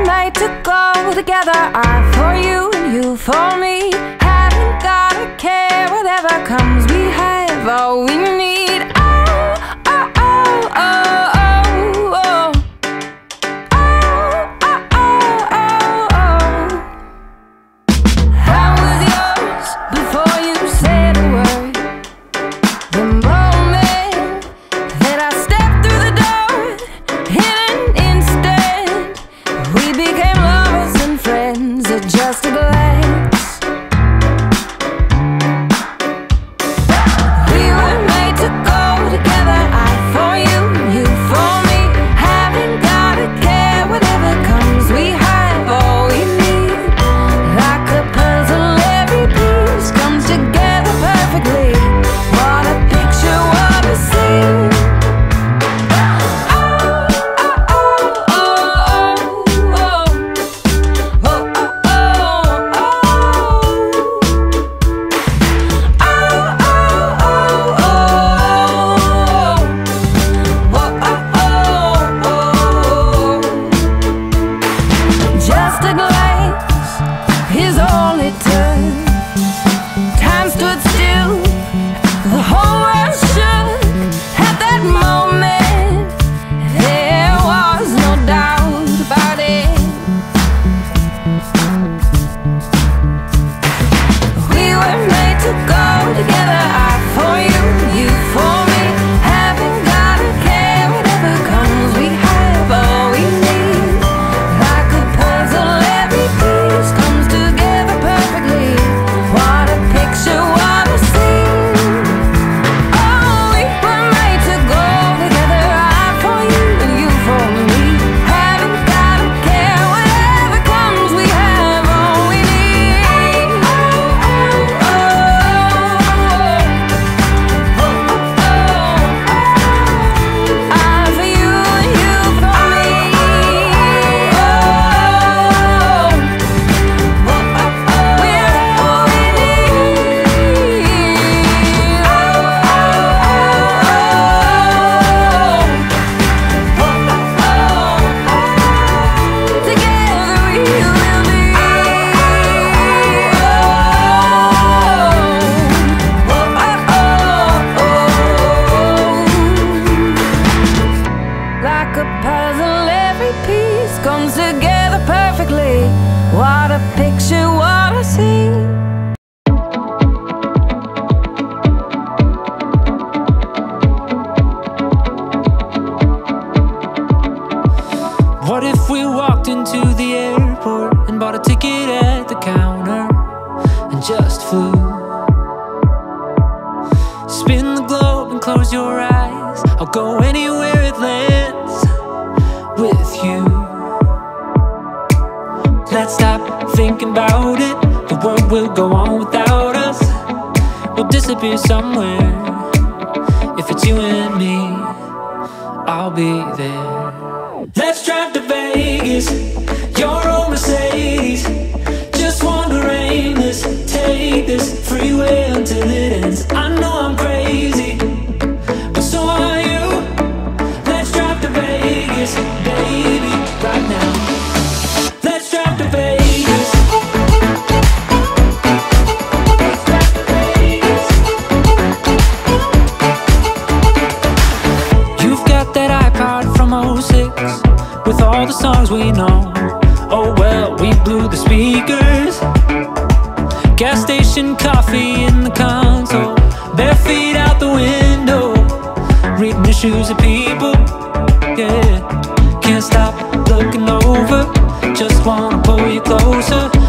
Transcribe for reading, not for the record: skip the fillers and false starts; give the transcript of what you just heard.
were made to go together, I for you and you for me. Haven't gotta care, whatever comes, we have all we need. Oh, oh, oh, oh, oh, oh. Oh, oh, oh, oh, oh. I was yours before you said a word. The moment that I stepped through the door, in an instant, we became lovers and friends at just a glance. We were made to go together, I for you, you for me. Haven't gotta care, whatever comes, we have all we need. Like a puzzle, every piece comes together perfectly. What a picture, what a scene. Just a glance is all it took. Time stood still, the whole world shook. At that moment, there was no doubt about it. We were made to go together, I for you, you for me. Haven't gotta care, whatever comes, we have all we need. Like a puzzle, every piece comes together perfectly. What a picture, what a scene. Oh, we were made to go together, I for you and you for me. Haven't gotta care, whatever comes, we have all we need. Oh, oh, oh, oh, I for you and you for me. We're all we need. Together we will be. Like a puzzle, every piece comes together perfectly. What a picture, what a scene. What if we walked into the airport and bought a ticket at the counter and just flew? Spin the globe and close your eyes, I'll go anywhere it lands with you. Let's stop thinking about it, the world will go on without us. We'll disappear somewhere. If it's you and me, I'll be there. Let's drive to Vegas, your old Mercedes. Just wander aimless, take this freeway until it ends. I know I'm crazy, but so are you. Let's drive to Vegas, baby, right now. Let's drive to Vegas. Let's drive to Vegas. You've got that iPod from '06 with all the songs we know. Oh well, we blew the speakers. Gas station coffee in the console, bare feet out the window, reading issues of people. Yeah, can't stop looking over, just wanna pull you closer.